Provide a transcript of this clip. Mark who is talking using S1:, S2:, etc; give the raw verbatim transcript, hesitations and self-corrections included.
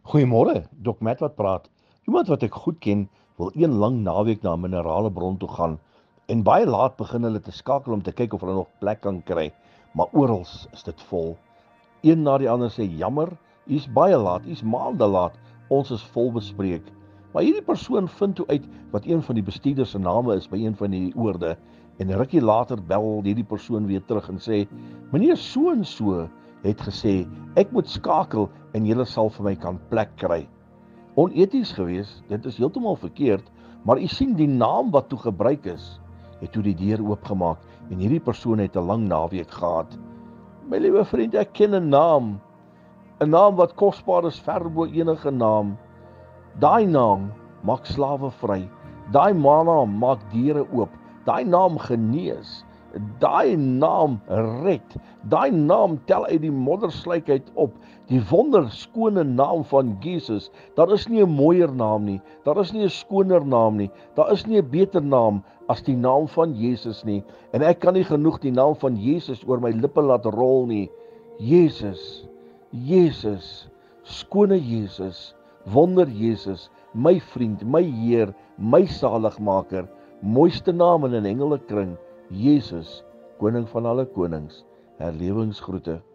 S1: Goeiemôre, Dok Matt wat praat. Iemand wat ek goed ken, wil een lang naweek na 'n minerale bron toe gaan en baie laat begin hulle te skakel om te kyk of hulle nog plek kan kry, maar oral is dit vol. Een na die ander sê, jammer, u is baie laat, u is maande laat, ons is vol bespreek. Maar hierdie persoon vind toe uit wat een van die bestuurders se name is by een van die oorde, en 'n rukkie later bel hierdie persoon weer terug en sê, meneer so en so het gesê, ek moet skakel en julle sal vir my kan plek kry. Oneties gewees, dit is heeltemal verkeerd, maar u sien die naam wat toe gebruik is, het toe die deur oopgemaak en hierdie persoon het 'n lang naweek gehad. My liewe vriend, ek ken 'n naam, 'n naam wat kosbaar is ver bo enige naam. Daai naam maak slawe vry, daai naam maak deure oop, daai naam genees, daai naam red, daai naam tel uit die moddersluik uit op, die wonderskone naam van Jesus. Daar is nie 'n mooier naam nie, daar is nie 'n skoner naam nie, daar is nie 'n beter naam as die naam van Jesus nie, en ek kan nie genoeg die naam van Jesus oor my lippe laat rol nie. Jesus, Jesus, skone Jesus, wonder Jesus, my vriend, my Heer, my saligmaker, mooiste naam in 'n engelekring, Jesus, koning van alle konings, herlewingsgroete.